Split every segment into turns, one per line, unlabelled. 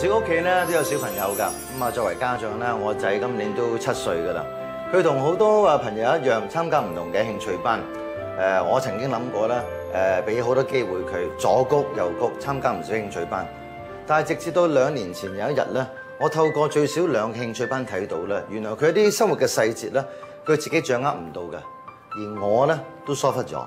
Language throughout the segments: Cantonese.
少屋企咧都有小朋友㗎，咁啊作為家長咧，我仔今年都7歲㗎啦。佢同好多朋友一樣參加唔同嘅興趣班。我曾經諗過咧，俾好多機會佢左谷右谷參加唔少興趣班，但係直至到2年前有一日咧，我透過最少2個興趣班睇到咧，原來佢啲生活嘅細節咧，佢自己掌握唔到嘅，而我咧都疏忽咗。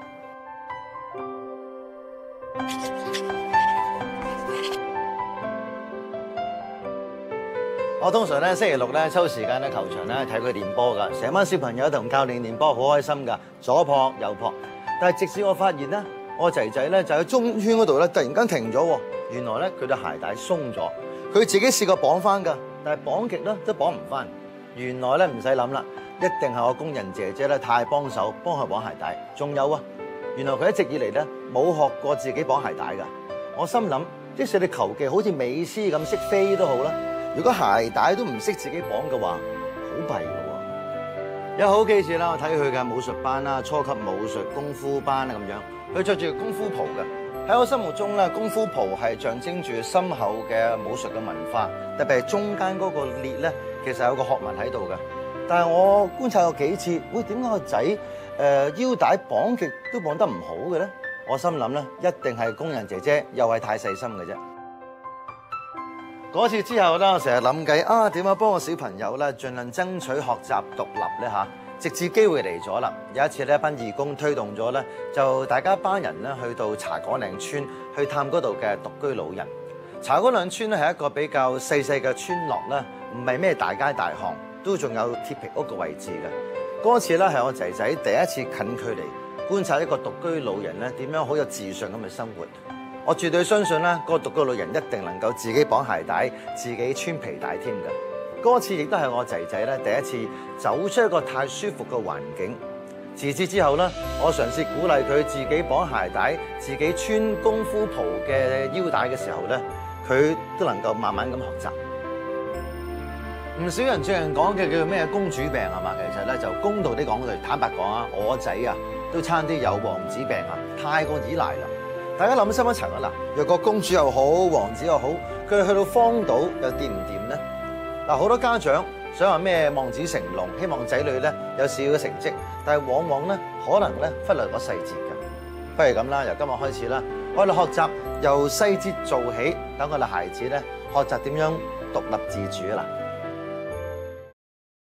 我通常咧星期六咧抽時間咧球場咧睇佢練波㗎，成班小朋友同教練練波好開心㗎，左撲右撲。但係直至我發現咧，我仔仔咧就喺中圈嗰度咧突然間停咗喎，原來咧佢對鞋帶鬆咗，佢自己試過綁翻㗎，但係綁極咧都綁唔翻。原來咧唔使諗啦，一定係我工人姐姐咧太幫手幫佢綁鞋帶。仲有啊，原來佢一直以嚟咧冇學過自己綁鞋帶㗎。我心諗，即使你求其好似美斯咁識飛都好啦。如果鞋帶都唔識自己綁嘅話，好弊嘅喎。有好幾次啦，我睇佢嘅武術班啦、初級武術功夫班啊咁樣，佢着住功夫袍嘅。喺我心目中咧，功夫袍係象徵住深厚嘅武術嘅文化，特別係中間嗰個裂咧，其實有個學問喺度嘅。但係我觀察過幾次，喂，點解個仔腰帶綁極都綁得唔好嘅咧？我心諗咧，一定係工人姐姐又係太細心嘅啫。嗰次之後咧，我成日諗計啊，點樣幫個小朋友咧，盡量爭取學習獨立咧嚇。直至機會嚟咗啦，有一次呢，一班義工推動咗咧，就大家班人咧去到茶果嶺村去探嗰度嘅獨居老人。茶果嶺村咧係一個比較細細嘅村落啦，唔係咩大街大巷，都仲有鐵皮屋嘅位置嘅。嗰次咧係我仔仔第一次近距離觀察一個獨居老人咧點樣好有自信咁去生活。我絕對相信咧，嗰個獨居老人一定能夠自己綁鞋帶、自己穿皮帶添㗎。嗰次亦都係我仔仔咧第一次走出一個太舒服嘅環境。自此之後咧，我嘗試鼓勵佢自己綁鞋帶、自己穿功夫袍嘅腰帶嘅時候咧，佢都能夠慢慢咁學習。唔少人最近講嘅叫咩公主病係嘛？其實咧就公道啲講句，坦白講啊，我仔啊都差啲有王子病啊，太過依賴啦。大家諗深一層啊嗱，若個公主又好，王子又好，佢去到荒島又掂唔掂咧？嗱，好多家長想話咩望子成龍，希望仔女咧有少少嘅成績，但係往往咧可能咧忽略咗細節嘅。不如咁啦，由今日開始啦，我哋學習由細節做起，等我哋孩子咧學習點樣獨立自主啦。